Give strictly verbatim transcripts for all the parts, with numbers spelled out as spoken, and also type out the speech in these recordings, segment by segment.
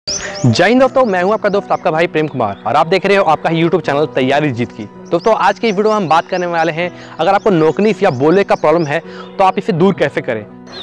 जय हिंद दोस्तों, मैं हूं आपका दोस्त आपका भाई प्रेम कुमार और आप देख रहे हो आपका यूट्यूब चैनल तैयारी जीत की। दोस्तों आज की वीडियो में हम बात करने वाले हैं, अगर आपको नोकनीफ या बोले का प्रॉब्लम है तो आप इसे दूर कैसे करें।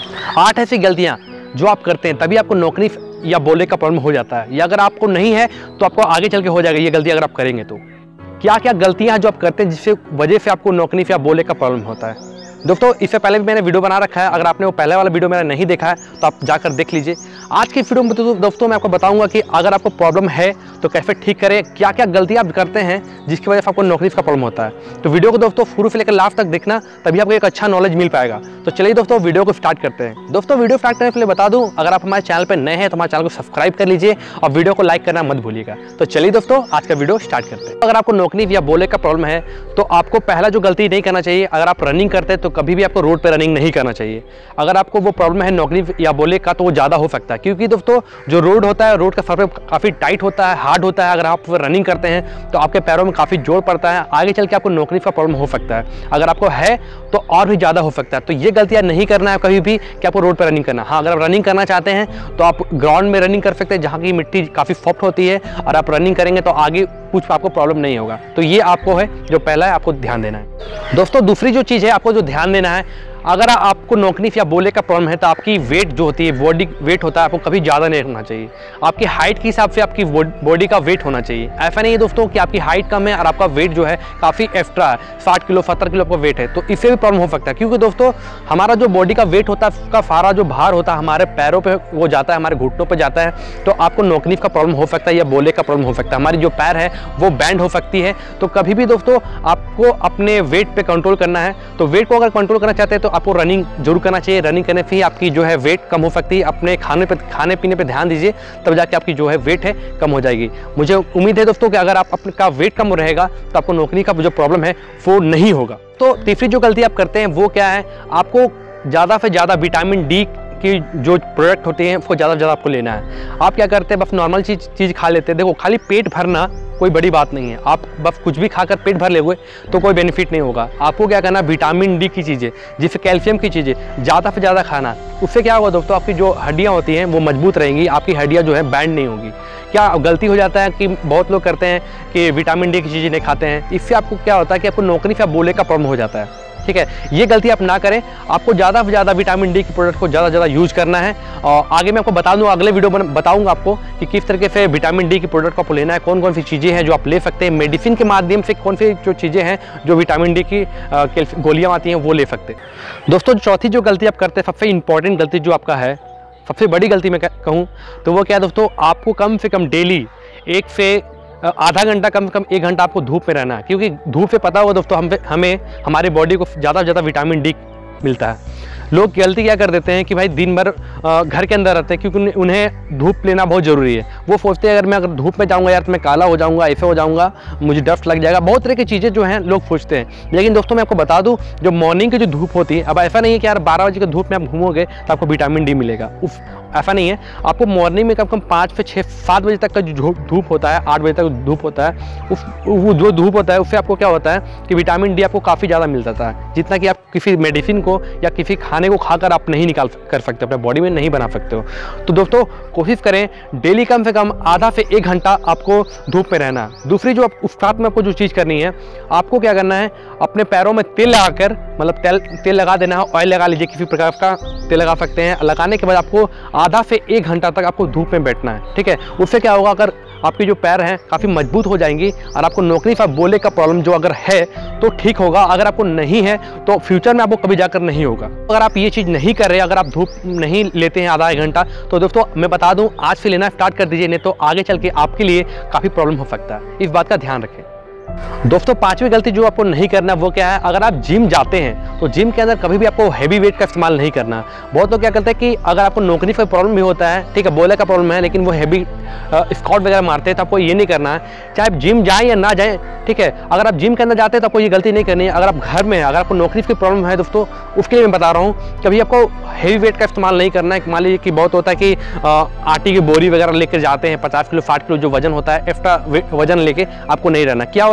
आठ ऐसी गलतियां जो आप करते हैं तभी आपको नोकनीफ या बोले का प्रॉब्लम हो जाता है, या अगर आपको नहीं है तो आपको आगे चल के हो जाएगा ये गलती अगर आप करेंगे तो। क्या क्या गलतियां जो आप करते हैं जिससे वजह से आपको नोकनीफ या बोले का प्रॉब्लम होता है। दोस्तों इससे पहले भी मैंने वीडियो बना रखा है, अगर आपने वो पहले वाला वीडियो मेरा नहीं देखा है तो आप जाकर देख लीजिए। आज की वीडियो में तो दोस्तों मैं आपको बताऊंगा कि अगर आपको प्रॉब्लम है तो कैसे ठीक करें, क्या क्या गलतियां आप करते हैं जिसकी वजह से आपको नोकनीफ का प्रॉब्लम होता है। तो वीडियो को दोस्तों शुरू से लेकर लास्ट तक देखना, तभी आपको एक अच्छा नॉलेज मिल पाएगा। तो चलिए दोस्तों वीडियो को स्टार्ट करते हैं। दोस्तों वीडियो स्टार्ट करने के लिए बता दूं, अगर आप हमारे चैनल पर नए हैं तो हमारे चैनल को सब्सक्राइब कर लीजिए और वीडियो को लाइक करना मत भूलिएगा। तो चलिए दोस्तों आज का वीडियो स्टार्ट करते हैं। अगर आपको नोकनीफ या बोले का प्रॉब्लम है तो आपको पहला जो गलती नहीं करना चाहिए, अगर आप रनिंग करते हैं तो कभी भी आपको रोड पर रनिंग नहीं करना चाहिए। अगर आपको वो प्रॉब्लम है नोकनीफ या बोले का तो वो ज़्यादा हो सकता है, क्योंकि दोस्तों जो रोड होता है, रोड का सरफेस काफ़ी टाइट होता है, हार्ड होता है। अगर आप रनिंग करते हैं तो आपके पैरों में काफ़ी जोर पड़ता है, आगे चल के आपको नोकनीफ का प्रॉब्लम हो सकता है। अगर आपको है तो और भी ज़्यादा हो सकता है। तो ये गलतियाँ नहीं करना है कभी भी कि आपको रोड पर रनिंग करना। हाँ, अगर आप रनिंग करना चाहते हैं तो आप ग्राउंड में रनिंग कर सकते हैं जहाँ की मिट्टी काफ़ी सॉफ्ट होती है, और आप रनिंग करेंगे तो आगे कुछ आपको प्रॉब्लम नहीं होगा। तो ये आपको है जो पहला है, आपको ध्यान देना है। दोस्तों दूसरी जो चीज़ है आपको जो ध्यान देना है, अगर आपको नोकनीफ या बोले का प्रॉब्लम है तो आपकी वेट जो होती है, बॉडी वेट होता है, आपको कभी ज़्यादा नहीं रखना चाहिए। आपकी हाइट के हिसाब से आपकी बॉडी का वेट होना चाहिए। ऐसा नहीं है दोस्तों कि आपकी हाइट कम है और आपका वेट जो है काफ़ी एक्स्ट्रा है, साठ किलो सत्तर किलो आपका वेट है, तो इससे भी प्रॉब्लम हो सकता है। क्योंकि दोस्तों हमारा जो बॉडी का वेट होता है उसका सारा जो भार होता है हमारे पैरों पर वो जाता है, हमारे घुटनों पर जाता है, तो आपको नोकनीफ का प्रॉब्लम हो सकता है या बोले का प्रॉब्लम हो सकता है। हमारी जो पैर है वो बैंड हो सकती है। तो कभी भी दोस्तों आपको अपने वेट पे कंट्रोल करना है। तो वेट को अगर कंट्रोल करना चाहते हैं तो आपको रनिंग जरूर करना चाहिए। रनिंग करने से ही आपकी जो है वेट कम हो सकती है। अपने खाने पे खाने पीने पे ध्यान दीजिए, तब जाके आपकी जो है वेट है कम हो जाएगी। मुझे उम्मीद है दोस्तों कि अगर आप अपने का वेट कम रहेगा तो आपको नोकनीफ का जो प्रॉब्लम है वो नहीं होगा। तो तीसरी जो गलती आप करते हैं वो क्या है, आपको ज़्यादा से ज़्यादा विटामिन डी की जो प्रोडक्ट होते हैं उसको ज़्यादा से ज़्यादा आपको लेना है। आप क्या करते हैं, बस नॉर्मल चीज़ चीज़ खा लेते हैं। देखो खाली पेट भरना कोई बड़ी बात नहीं है, आप बस कुछ भी खाकर पेट भर लेंगे तो कोई बेनिफिट नहीं होगा। आपको क्या करना, विटामिन डी की चीज़ें, जिससे कैल्शियम की चीज़ें ज़्यादा से ज़्यादा खाना। उससे क्या होगा दोस्तों, आपकी जो हड्डियाँ होती हैं वो मजबूत रहेंगी, आपकी हड्डियाँ जो है बैंड नहीं होगी। क्या गलती हो जाता है कि बहुत लोग करते हैं कि विटामिन डी की चीज़ें नहीं खाते हैं, इससे आपको क्या होता है कि आपको नोकनीफ या बोले का प्रॉब्लम हो जाता है। ठीक है, ये गलती आप ना करें। आपको ज़्यादा से ज़्यादा विटामिन डी के प्रोडक्ट को ज़्यादा ज़्यादा यूज़ करना है। और आगे मैं आपको बता दूँ, अगले वीडियो में बताऊँगा आपको कि किस तरीके से विटामिन डी के प्रोडक्ट को आपको लेना है, कौन कौन सी चीज़ें हैं जो आप ले सकते हैं। मेडिसिन के माध्यम से कौन सी जो चीज़ें हैं जो विटामिन डी की गोलियाँ आती हैं वो ले सकते हैं। दोस्तों चौथी जो गलती आप करते हैं, सबसे इंपॉर्टेंट गलती जो आपका है, सबसे बड़ी गलती मैं कहूँ तो वो क्या है दोस्तों, आपको कम से कम डेली एक से आधा घंटा कम से कम एक घंटा आपको धूप में रहना है। क्योंकि धूप से पता होगा दोस्तों हम हमें हमारे बॉडी को ज़्यादा से ज़्यादा विटामिन डी मिलता है। लोग गलती क्या कर देते हैं कि भाई दिन भर घर के अंदर रहते हैं, क्योंकि उन्हें धूप लेना बहुत ज़रूरी है। वो सोचते हैं अगर मैं अगर धूप में जाऊंगा यार तो मैं काला हो जाऊंगा, ऐसे हो जाऊंगा, मुझे डस्ट लग जाएगा, बहुत तरह की चीज़ें जो हैं लोग सोचते हैं। लेकिन दोस्तों मैं आपको बता दूं, जो मॉर्निंग की जो धूप होती है, अब ऐसा नहीं है कि यार बारह बजे की धूप में आप घूमोगे तो आपको विटामिन डी मिलेगा, उफ ऐसा नहीं है। आपको मॉर्निंग में कम कम पाँच से छः सात बजे तक का जो धूप होता है, आठ बजे तक धूप होता है, उस वो जो धूप होता है उससे आपको क्या होता है कि विटामिन डी आपको काफ़ी ज़्यादा मिल जाता है, जितना कि आप किसी मेडिसिन को या किसी खाने को खाकर आप नहीं निकाल कर सकते, अपने बॉडी में नहीं बना सकते हो। तो दोस्तों कोशिश करें डेली कम से कम आधा से एक घंटा आपको धूप में रहना। दूसरी जो आप उस साथ में आपको जो चीज़ करनी है, आपको क्या करना है, अपने पैरों में तेल लगाकर, मतलब तेल तेल लगा देना है, ऑयल लगा लीजिए, किसी प्रकार का तेल लगा सकते हैं। लगाने के बाद आपको आधा से एक घंटा तक आपको धूप में बैठना है। ठीक है, उससे क्या होगा, अगर आपकी जो पैर हैं काफ़ी मजबूत हो जाएंगी और आपको नोकनीफ या बोले का प्रॉब्लम जो अगर है तो ठीक होगा। अगर आपको नहीं है तो फ्यूचर में आपको कभी जाकर नहीं होगा। अगर आप ये चीज़ नहीं कर रहे, अगर आप धूप नहीं लेते हैं आधा एक घंटा, तो दोस्तों मैं बता दूं आज से लेना स्टार्ट कर दीजिए, नहीं तो आगे चल के आपके लिए काफ़ी प्रॉब्लम हो सकता है। इस बात का ध्यान रखें। दोस्तों पांचवी गलती जो आपको नहीं करना वो क्या है, अगर आप जिम जाते हैं तो जिम के अंदर कभी भी आपको हैवी वेट का इस्तेमाल नहीं करना। बहुत लोग क्या करते हैं कि अगर आपको नोकनीफ का प्रॉब्लम भी होता है, ठीक है, बोले का प्रॉब्लम है, लेकिन वो हैवी स्क्वाट वगैरह मारते हैं, तो आपको ये नहीं करना है, चाहे आप जिम जाएं या ना जाएं। ठीक है, अगर आप जिम के अंदर जाते हैं तो आपको ये गलती नहीं करनी है। अगर आप घर में, अगर आपको नोकनीफ की प्रॉब्लम है दोस्तों, उसके लिए मैं बता रहा हूँ, कभी आपको हैवी वेट का इस्तेमाल नहीं करना है। मान लीजिए कि बहुत होता है कि आटे की बोरी वगैरह लेकर जाते हैं, पचास किलो साठ किलो जो वजन होता है, एक्स्ट्रा वजन लेके आपको नहीं रहना। क्या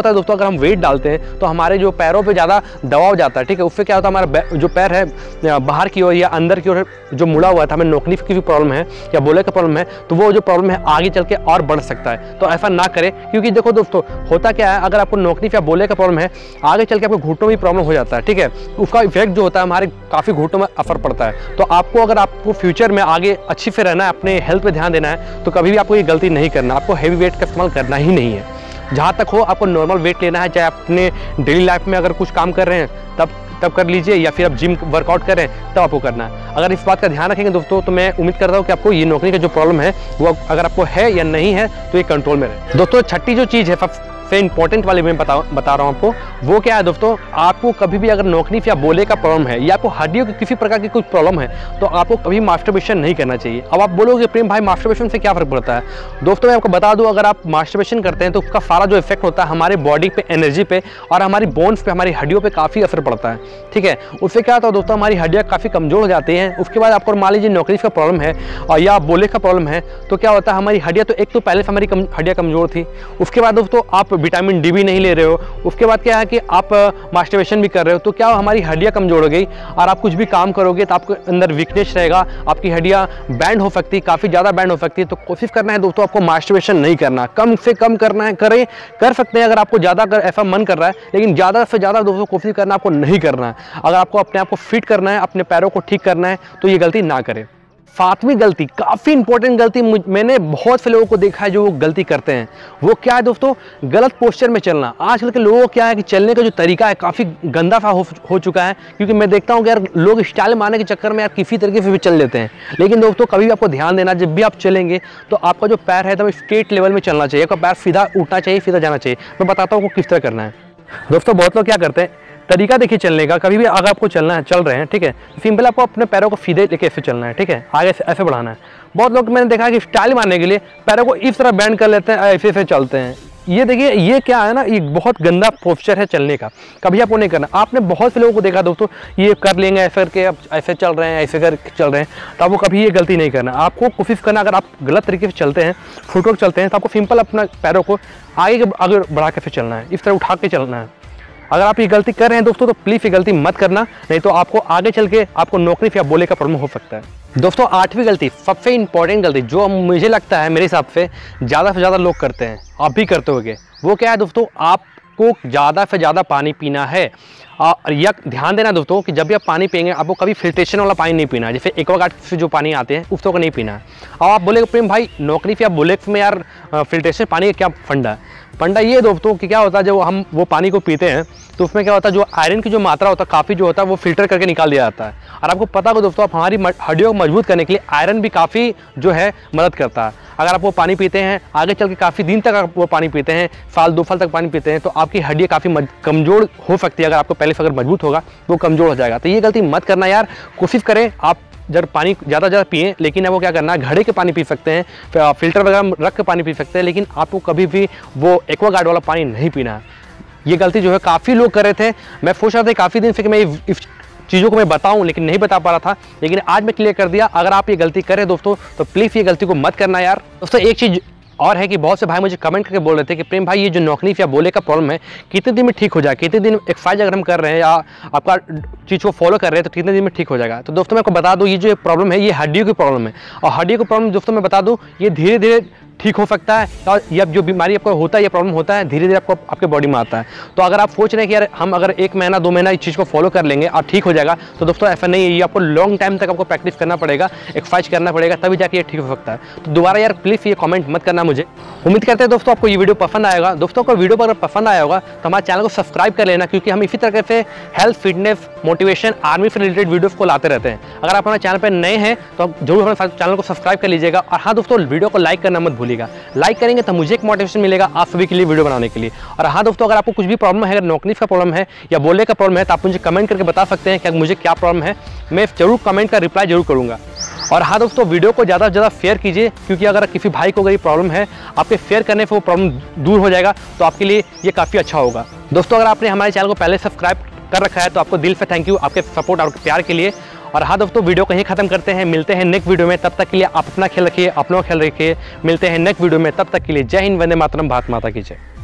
होता है दोस्तों, अगर हम वेट डालते हैं तो हमारे जो पैरों पे ज़्यादा दबाव जाता है, ठीक है। उससे क्या होता है, हमारा जो पैर है बाहर की ओर या अंदर की ओर जो मुड़ा हुआ था, हमें नोकनी की भी प्रॉब्लम है या बोले का प्रॉब्लम है, तो वो जो प्रॉब्लम है आगे चल के और बढ़ सकता है। तो ऐसा ना करें, क्योंकि देखो दोस्तों होता क्या है, अगर आपको नोकनी या बोले का प्रॉब्लम है, आगे चल के आपको घुटनों में प्रॉब्लम हो जाता है, ठीक है। उसका इफेक्ट जो होता है हमारे काफ़ी घुटनों में असर पड़ता है। तो आपको अगर आपको फ्यूचर में आगे अच्छी से रहना है, अपने हेल्थ पे ध्यान देना है, तो कभी भी आपको ये गलती नहीं करना, आपको हैवी वेट का इस्तेमाल करना ही नहीं है। जहाँ तक हो आपको नॉर्मल वेट लेना है, चाहे अपने डेली लाइफ में अगर कुछ काम कर रहे हैं तब तब कर लीजिए, या फिर आप जिम वर्कआउट कर रहे हैं तब आपको करना है। अगर इस बात का ध्यान रखेंगे दोस्तों, तो मैं उम्मीद करता हूँ कि आपको ये नौकरी का जो प्रॉब्लम है वो अगर आपको है या नहीं है तो ये कंट्रोल में रहे। दोस्तों छठी जो चीज़ है सबसे इंपॉर्टेंट वाली मैं बता बता रहा हूँ आपको, वो क्या है दोस्तों, आपको कभी भी अगर नोकनी या बोले का प्रॉब्लम है या आपको हड्डियों की किसी प्रकार की कुछ प्रॉब्लम है, तो आपको कभी मास्टरबेशन नहीं करना चाहिए। अब आप बोलोगे प्रेम भाई मास्टरबेशन से क्या फर्क पड़ता है? दोस्तों मैं आपको बता दूं, अगर आप मास्टरबेशन करते हैं तो उसका सारा जो इफेक्ट होता है हमारे बॉडी पे, एनर्जी पे और हमारी बोन्स पे, हमारी हड्डियों पे काफ़ी असर पड़ता है, ठीक है। उससे क्या होता है दोस्तों, हमारी हड्डियाँ काफ़ी कमजोर हो जाती हैं। उसके बाद आपको मान लीजिए नौकरी का प्रॉब्लम है और या बोले का प्रॉब्लम है, तो क्या होता है हमारी हड्डियाँ, तो एक तो पहले से हमारी हड्डियाँ कमजोर थी, उसके बाद दोस्तों आप विटामिन डी भी नहीं ले रहे हो, उसके बाद क्या है कि आप मास्टरबेशन भी कर रहे हो, तो क्या हमारी हड्डियां कमजोर हो गई और आप कुछ भी काम करोगे तो आपके अंदर वीकनेस रहेगा, आपकी हड्डियां बैंड हो सकती है, काफ़ी ज़्यादा बैंड हो सकती है। तो कोशिश करना है दोस्तों आपको मास्टरबेशन नहीं करना, कम से कम करना है, करें कर सकते हैं अगर आपको ज़्यादा कर ऐसा मन कर रहा है, लेकिन ज़्यादा से ज़्यादा दोस्तों कोशिश करना आपको नहीं करना है। अगर आपको अपने आप को फिट करना है, अपने पैरों को ठीक करना है, तो ये गलती ना करें। सातवीं गलती, काफ़ी इंपॉर्टेंट गलती, मैंने बहुत से लोगों को देखा है जो वो गलती करते हैं, वो क्या है दोस्तों, गलत पोस्चर में चलना। आजकल के लोगों को क्या है कि चलने का जो तरीका है काफ़ी गंदा सा हो, हो चुका है, क्योंकि मैं देखता हूँ कि यार लोग स्टाइल मारने के चक्कर में यार किसी तरीके से भी चल लेते हैं। लेकिन दोस्तों कभी भी आपको ध्यान देना, जब भी आप चलेंगे तो आपका जो पैर है तो स्ट्रेट लेवल में चलना चाहिए, आपका पैर सीधा उठना चाहिए, सीधा जाना चाहिए। मैं बताता हूँ किस तरह करना है। दोस्तों बहुत लोग क्या करते हैं, तरीका देखिए चलने का, कभी भी अगर आपको चलना है, चल रहे हैं, ठीक है, सिंपल आपको अपने पैरों को सीधे लेके ऐसे चलना है, ठीक है, आगे से ऐसे बढ़ाना है। बहुत लोग मैंने देखा है कि स्टाइल मारने के लिए पैरों को इस तरह बैंड कर लेते हैं, ऐसे ऐसे चलते हैं। ये देखिए ये क्या है ना, ये बहुत गंदा पोस्चर है चलने का, कभी आपको नहीं करना। आपने बहुत से लोगों को देखा दोस्तों, ये कर लेंगे ऐसे करके, अब ऐसे चल रहे हैं, ऐसे करके चल रहे हैं, तो आपको कभी ये गलती नहीं करना। आपको कोशिश करना, अगर आप गलत तरीके से चलते हैं, फुटवर्क चलते हैं, तो आपको सिंपल अपना पैरों को आगे आगे बढ़ा के फिर चलना है, इस तरह उठा के चलना है। अगर आप ये गलती कर रहे हैं दोस्तों, तो प्लीज़ ये गलती मत करना, नहीं तो आपको आगे चल के आपको नौकरी या बोले का प्रॉब्लम हो सकता है। दोस्तों आठवीं गलती, सबसे इंपॉर्टेंट गलती, जो मुझे लगता है मेरे हिसाब से ज़्यादा से ज़्यादा लोग करते हैं, आप भी करते होंगे, वो क्या है दोस्तों, आपको ज़्यादा से ज़्यादा पानी पीना है। और यह ध्यान देना दोस्तों कि जब भी आप पानी पिएंगे, आपको कभी फिल्ट्रेशन वाला पानी नहीं पीना है, जैसे एक्वागार्ड से जो पानी आते हैं उसको नहीं पीना है। और आप बोलेगे प्रेम भाई नौकरी या बुलेट में यार फिल्ट्रेशन पानी का क्या फंडा है? फंडा ये दोस्तों कि क्या होता है, जब हम वो पानी को पीते हैं तो उसमें क्या होता है, जो आयरन की जो मात्रा होता है काफ़ी जो होता है वो फिल्टर करके निकाल दिया जाता है। और आपको पता हो दोस्तों, आप हमारी हड्डियों को मजबूत करने के लिए आयरन भी काफ़ी जो है मदद करता है। अगर आप वो पानी पीते हैं, आगे चल के काफ़ी दिन तक आप वो पानी पीते हैं, साल दो साल तक पानी पीते हैं, तो आपकी हड्डियाँ काफ़ी कमज़ोर हो सकती है। अगर आपको पहले से अगर मजबूत होगा वो कमज़ोर हो जाएगा। तो ये गलती मत करना यार, कोशिश करें आप जब पानी ज़्यादा ज़्यादा पिए, लेकिन आपको क्या करना है, घड़े के पानी पी सकते हैं, फिल्टर वगैरह रख के पानी पी सकते हैं, लेकिन आपको कभी भी वो एक्वागार्ड वाला पानी नहीं पीना है। ये गलती जो है काफ़ी लोग कर रहे थे, मैं सोच रहा था काफ़ी दिन से कि मैं इस चीज़ों को मैं बताऊं, लेकिन नहीं बता पा रहा था, लेकिन आज मैं क्लियर कर दिया। अगर आप ये गलती करें दोस्तों, तो प्लीज़ ये गलती को मत करना यार। दोस्तों एक चीज़ और है कि बहुत से भाई मुझे कमेंट करके बोल रहे थे कि प्रेम भाई ये जो नौकनी या बोले का प्रॉब्लम है कितने दिन में ठीक हो जाए, कितने दिन एक्सरसाइज अगर हम कर रहे हैं या आपका चीज़ को फॉलो कर रहे हैं तो कितने दिन में ठीक हो जाएगा। तो दोस्तों मैं आपको बता दूं, ये जो प्रॉब्लम है ये हड्डियों की प्रॉब्लम है, और हड्डियों की प्रॉब्लम दोस्तों मैं बता दूं ये धीरे धीरे ठीक हो सकता है, और ये जो बीमारी आपको होता है, ये प्रॉब्लम होता है, धीरे धीरे आपको आपके बॉडी में आता है। तो अगर आप सोच रहे हैं कि यार हम अगर एक महीना दो महीना इस चीज़ को फॉलो कर लेंगे और ठीक हो जाएगा, तो दोस्तों ऐसा नहीं है। ये आपको लॉन्ग टाइम तक आपको प्रैक्टिस करना पड़ेगा, एक्सरसाइज करना पड़ेगा, तभी जाके ये ठीक हो सकता है। तो दोबारा यार प्लीज़ ये कमेंट मत करना मुझे। उम्मीद करते हैं दोस्तों आपको ये वीडियो पसंद आएगा। दोस्तों को वीडियो अगर पसंद आया होगा तो हमारे चैनल को सब्सक्राइब कर लेना, क्योंकि हम इसी तरह से हेल्थ, फिटनेस, मोटिवेशन, आर्मी से रिलेटेड वीडियोस को लाते रहते हैं। अगर आप हमारे चैनल पर नए हैं तो जरूर हमारे चैनल को सब्सक्राइब कर लीजिएगा। और हाँ दोस्तों, वीडियो को लाइक करना मत भूलिएगा, लाइक करेंगे तो मुझे एक मोटिवेशन मिलेगा आप सभी के लिए वीडियो बनाने के लिए। और हाँ दोस्तों, अगर आपको कुछ भी प्रॉब्लम है, अगर नौकरी का प्रॉब्लम है या बोले का प्रॉब्लम है, तो आप मुझे कमेंट करके बता सकते हैं कि मुझे क्या प्रॉब्लम है, मैं जरूर कमेंट का रिप्लाई जरूर करूंगा। और हाँ दोस्तों, वीडियो को ज़्यादा से ज़्यादा शेयर कीजिए, क्योंकि अगर किसी भाई को अगर ये प्रॉब्लम है, आपके शेयर करने से वो प्रॉब्लम दूर हो जाएगा, तो आपके लिए ये काफ़ी अच्छा होगा। दोस्तों अगर आपने हमारे चैनल को पहले सब्सक्राइब कर रखा है तो आपको दिल से थैंक यू, आपके सपोर्ट और प्यार के लिए। और हाँ दोस्तों, वीडियो को यहीं खत्म करते हैं, मिलते हैं नेक्स्ट वीडियो में। तब तक के लिए आप अपना ख्याल रखिए, अपना ख्याल रखिए, मिलते हैं नेक्स्ट वीडियो में। तब तक के लिए जय हिंद, वंदे मातरम, भारत माता की जय।